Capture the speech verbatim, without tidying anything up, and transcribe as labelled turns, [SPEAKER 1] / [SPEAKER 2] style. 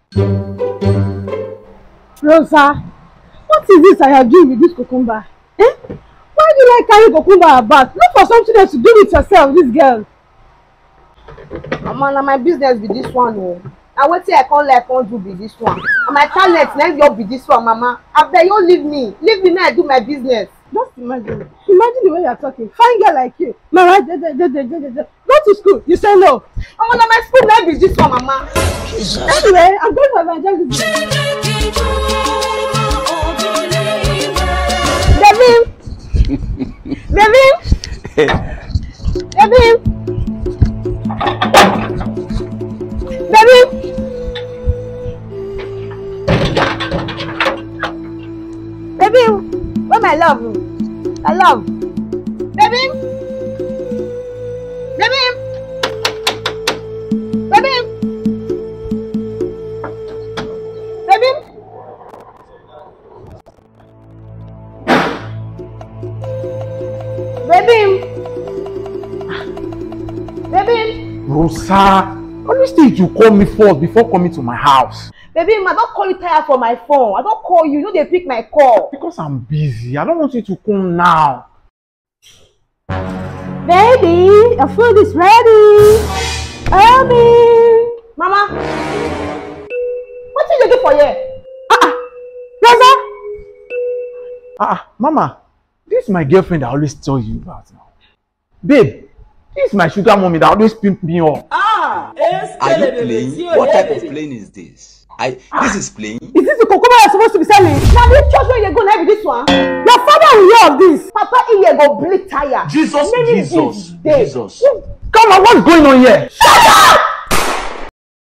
[SPEAKER 1] Rosa, what is this I have doing with this cucumber? Eh? Why do you like carrying cucumber about? Look for something else to do with yourself, this girl.
[SPEAKER 2] Mama, now my business be this one. Oh. Now what I can't like can't do be this one. And my talent now you be this one, Mama. I beg you leave me. Leave me now I do my business.
[SPEAKER 1] Just imagine. Imagine the way you're talking. Fine girl like you. Mama, go to school. You say no.
[SPEAKER 2] Mama, now my school now be this one, Mama.
[SPEAKER 1] Jesus. Anyway, I'm going for evangelism. Baby! Baby! Baby! Baby! Baby! Where my love? I love. Baby! Baby! Baby! Baby! Baby! Baby!
[SPEAKER 3] Rosa! Always think you call me first before coming to my house.
[SPEAKER 2] Baby, I don't call you tired for my phone. I don't call you. You know they pick my call.
[SPEAKER 3] Because I'm busy. I don't want you to come now.
[SPEAKER 1] Baby, your food is ready. Baby.
[SPEAKER 2] Mama. What are you looking for here?
[SPEAKER 1] Ah, Rosa.
[SPEAKER 3] Ah, Mama. This is my girlfriend I always tell you about now. Babe, this is my sugar mommy that always pimp me up.
[SPEAKER 4] Ah, are you playing? What type of playing is this? I ah, this is playing.
[SPEAKER 1] Is this the cucumber you're supposed to be selling?
[SPEAKER 2] Now this church where you go now with this one.
[SPEAKER 1] Your father will hear of this.
[SPEAKER 2] Papa here go bleed tire.
[SPEAKER 4] Jesus, Jesus, Jesus.
[SPEAKER 3] Come on, what's going on here?
[SPEAKER 2] Shut up!